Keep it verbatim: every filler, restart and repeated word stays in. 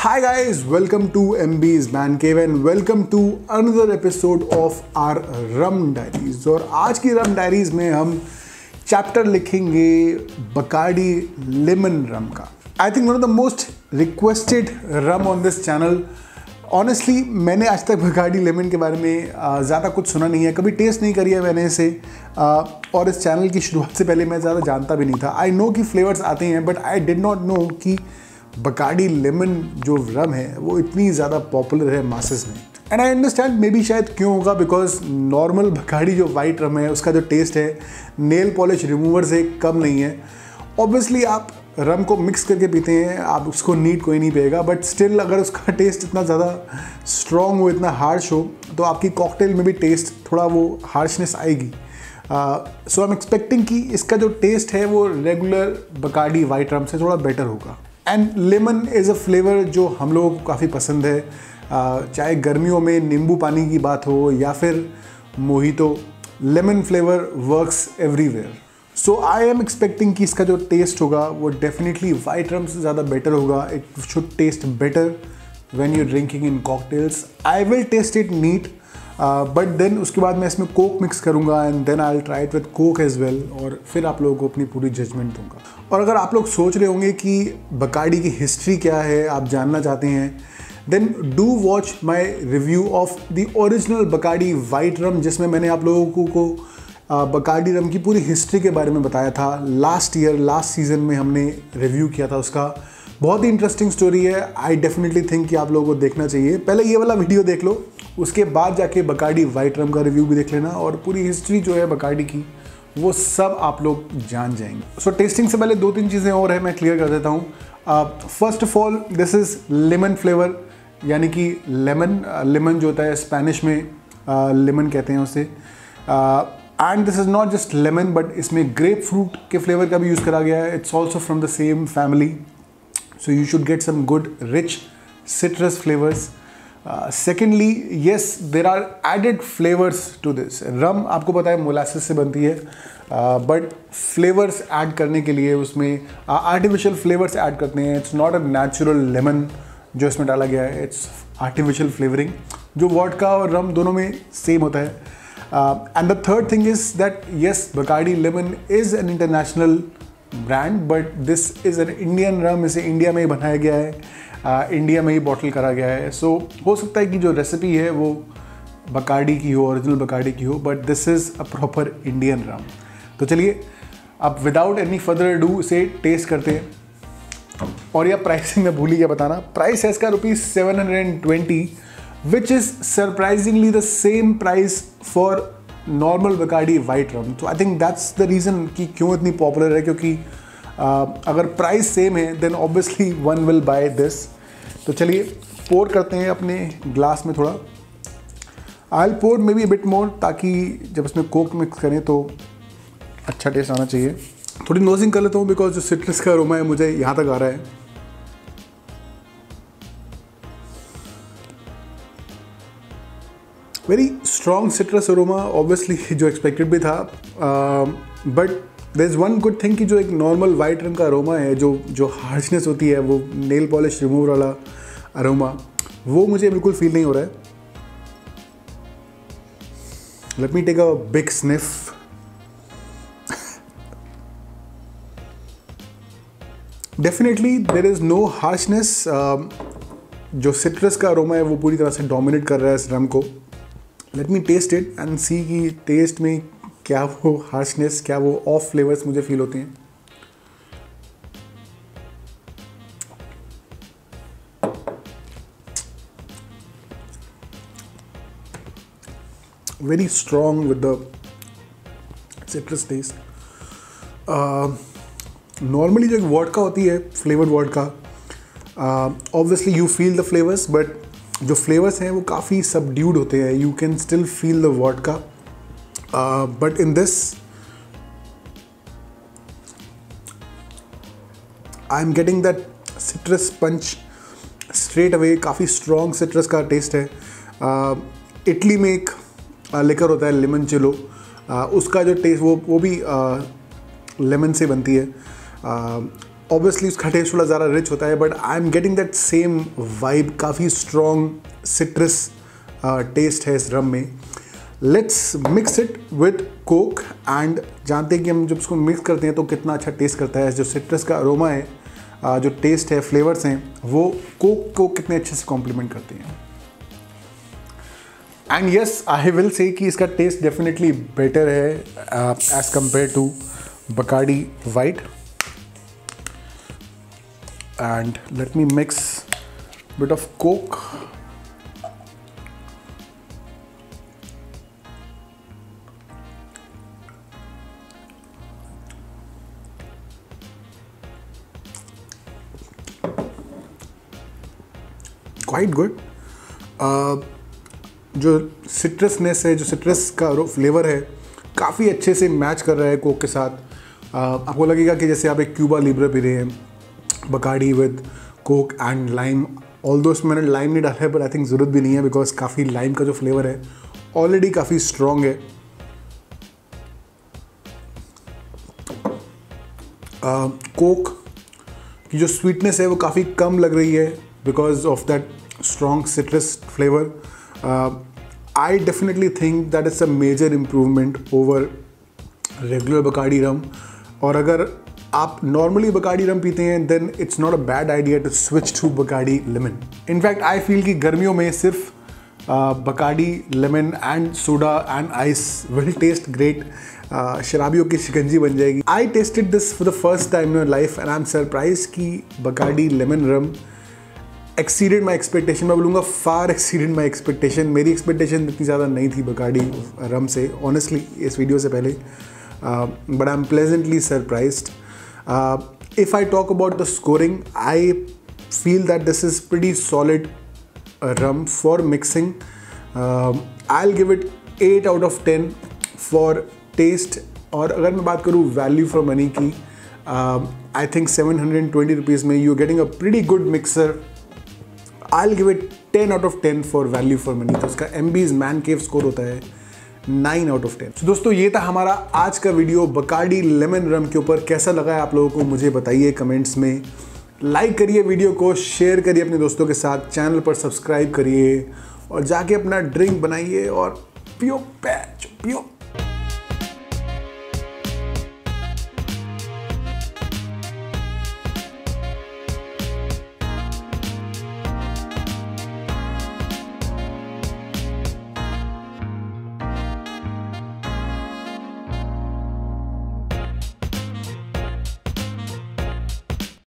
Hi guys, welcome to M B's Man Cave and welcome to another episode of our Rum Diaries। और आज की Rum Diaries में हम chapter लिखेंगे Bacardi lemon rum का। I think one of the most requested rum on this channel. Honestly मैंने आज तक बकाडी लेमन के बारे में ज़्यादा कुछ सुना नहीं है, कभी टेस्ट नहीं करी है मैंने इसे, और इस चैनल की शुरुआत से पहले मैं ज़्यादा जानता भी नहीं था। आई नो कि फ्लेवर्स आते हैं but I did not know कि बकाडी लेमन जो रम है वो इतनी ज़्यादा पॉपुलर है मासेस में। And I understand maybe शायद क्यों होगा, बिकॉज नॉर्मल बकाडी जो वाइट रम है उसका जो टेस्ट है नेल पॉलिश रिमूवर से कम नहीं है। ऑब्वियसली आप रम को मिक्स करके पीते हैं, आप उसको नीट कोई नहीं पिएगा, बट स्टिल अगर उसका टेस्ट इतना ज़्यादा स्ट्रॉन्ग हो, इतना हार्श हो, तो आपकी कॉकटेल में भी टेस्ट थोड़ा वो हार्शनेस आएगी। सो आई एम एक्सपेक्टिंग कि इसका जो टेस्ट है वो रेगुलर बकाडी वाइट रम से थोड़ा बेटर होगा। And lemon is a flavour जो हम लोगों को काफ़ी पसंद है, uh, चाहे गर्मियों में नींबू पानी की बात हो या फिर mojito, lemon flavour works everywhere. So I am expecting कि इसका जो टेस्ट होगा वो डेफिनेटली वाइट रम से ज़्यादा बेटर होगा। It should taste better when you drinking in cocktails. I will taste it neat, but then उसके बाद मैं इसमें कोक मिक्स करूँगा and then I will try it with coke as well, और फिर आप लोगों को अपनी पूरी जजमेंट दूंगा। और अगर आप लोग सोच रहे होंगे कि बकाडी की हिस्ट्री क्या है, आप जानना चाहते हैं, then do watch my review of the original Bacardi white rum, जिसमें मैंने आप लोगों को बकाडी रम की पूरी हिस्ट्री के बारे में बताया था। लास्ट ईयर लास्ट सीजन में हमने रिव्यू किया था उसका। बहुत ही इंटरेस्टिंग स्टोरी है। आई डेफिनेटली थिंक कि आप लोगों को देखना चाहिए। पहले ये वाला वीडियो देख लो, उसके बाद जाके बकाडी वाइट रम का रिव्यू भी देख लेना, और पूरी हिस्ट्री जो है बकाडी की वो सब आप लोग जान जाएंगे। सो so, टेस्टिंग से पहले दो तीन चीज़ें और है, मैं क्लियर कर देता हूँ। First of all this is lemon flavour, यानी कि लेमन लेमन जो होता है स्पेनिश में लेमन uh, कहते हैं उसे। And this is not just lemon, but इसमें ग्रेप फ्रूट के फ्लेवर का भी यूज़ करा गया है। It's also from the same family, so you should get some good rich citrus flavors. Uh, secondly, yes, there are added flavors to this. Rum आपको पता है मोलासिस से बनती है, बट फ्लेवर्स ऐड करने के लिए उसमें आर्टिफिशियल फ्लेवर्स ऐड करते हैं। It's not a natural lemon जो इसमें डाला गया है, इट्स आर्टिफिशियल फ्लेवरिंग, जो वोडका और रम दोनों में सेम होता है। And the third thing is that yes, Bacardi lemon is an international brand, but this is an Indian rum. इसे इंडिया में ही बनाया गया है, इंडिया uh, में ही बॉटल करा गया है। सो so, हो सकता है कि जो रेसिपी है वो बकाडी की हो, ओरिजिनल बकाडी की हो, but this is a proper Indian rum. तो चलिए अब विदाउट एनी फर्दर डू इसे टेस्ट करते हैं। और यह प्राइसिंग मैं भूल ही गया बताना, प्राइस है इसका rupees seven hundred and twenty, which is surprisingly the same price for normal Bacardi white rum. तो I think that's the reason कि क्यों इतनी पॉपुलर है, क्योंकि Uh, अगर प्राइस सेम है then obviously one will buy this. तो चलिए पोर करते हैं अपने ग्लास में थोड़ा। I will pour maybe bit more, ताकि जब इसमें कोक मिक्स करें तो अच्छा टेस्ट आना चाहिए। थोड़ी नोजिंग कर लेता हूँ, बिकॉज जो सिट्रस का अरोमा है मुझे यहाँ तक आ रहा है। Very strong citrus aroma, obviously जो एक्सपेक्टेड भी था, but there is one good thing कि जो एक नॉर्मल वाइट रंग का अरोमा है, जो जो हार्शनेस होती है, वो नेल पॉलिश रिमूवर वाला अरोमा, वो मुझे बिल्कुल फील नहीं हो रहा है। Let me take a big sniff. Definitely there is no harshness. जो सिट्रस का अरोमा है वो पूरी तरह से डोमिनेट कर रहा है इस रम को। Let me taste it and see कि टेस्ट में क्या वो हार्शनेस, क्या वो ऑफ फ्लेवर्स मुझे फील होते हैं। Very strong with the citrus taste. Normally जो एक वोडका होती है, flavoured vodka, obviously you feel the flavours, but जो फ्लेवर्स हैं वो काफ़ी सबड्यूड होते हैं। You can still feel the vodka, Uh, but in this I'm getting that citrus punch straight away। काफ़ी strong citrus का taste है। इटली uh, में एक लिकर uh, होता है लेमन चिलो, uh, उसका जो टेस्ट वो वो भी लेमन uh, से बनती है। ऑब्वियसली उसका टेस्ट थोड़ा ज़्यादा रिच होता है, but I am getting that same vibe, काफ़ी स्ट्रॉन्ग सिट्रस टेस्ट है इस रम में। Let's mix it with coke and जानते हैं कि हम जब उसको मिक्स करते हैं तो कितना अच्छा टेस्ट करता है। जो सिट्रस का अरोमा है, uh, जो टेस्ट है, फ्लेवर्स हैं, वो कोक को कितने अच्छे से कॉम्प्लीमेंट करते हैं। And yes, I will say कि इसका टेस्ट डेफिनेटली बेटर है as compare to Bacardi white. And let me mix bit of coke, quite good. uh, जो सिट्रसनेस है, जो सिट्रस का फ्लेवर है, काफ़ी अच्छे से मैच कर रहा है कोक के साथ। uh, आपको लगेगा कि जैसे आप एक क्यूबा लिब्रे पी रहे हैं, Bacardi with coke and lime. Although इसमें मैंने लाइम नहीं डाला है, बट आई थिंक ज़रूरत भी नहीं है बिकॉज काफ़ी लाइम का जो फ्लेवर है ऑलरेडी काफ़ी स्ट्रॉन्ग है। कोक uh, की जो स्वीटनेस है वो काफ़ी कम लग रही है because of that strong citrus flavour. I definitely think that is a major improvement over regular Bacardi rum. और अगर आप नॉर्मली बकार्डी रम पीते हैं then it's not a bad idea to switch to Bacardi lemon. In fact I feel कि गर्मियों में सिर्फ Bacardi lemon and soda and ice will taste great. शराबियों की शिकंजी बन जाएगी। I tested this for the first time in life and I am surprise कि Bacardi lemon rum exceeded my expectation. मैं बोलूँगा फार एक्सीडेड माई एक्सपेक्टेशन। मेरी expectation इतनी ज़्यादा नहीं थी बकार्डी रम से, ऑनेस्टली, इस वीडियो से पहले, but I am pleasantly surprised. Uh, if I talk about the scoring, I feel that this is pretty solid uh, rum for mixing. uh, I'll give it eight out of ten for taste. और अगर मैं बात करूँ value for money की, uh, I think seven hundred twenty rupees में you're getting a pretty good mixer. I'll give it ten out of ten for value for money. तो उसका M B's Man Cave score होता है nine out of ten. तो दोस्तों ये था हमारा आज का वीडियो बकार्डी लेमन रम के ऊपर। कैसा लगा है आप लोगों को मुझे बताइए कमेंट्स में। लाइक करिए वीडियो को, शेयर करिए अपने दोस्तों के साथ, चैनल पर सब्सक्राइब करिए और जाके अपना ड्रिंक बनाइए और पियो पैच पियो।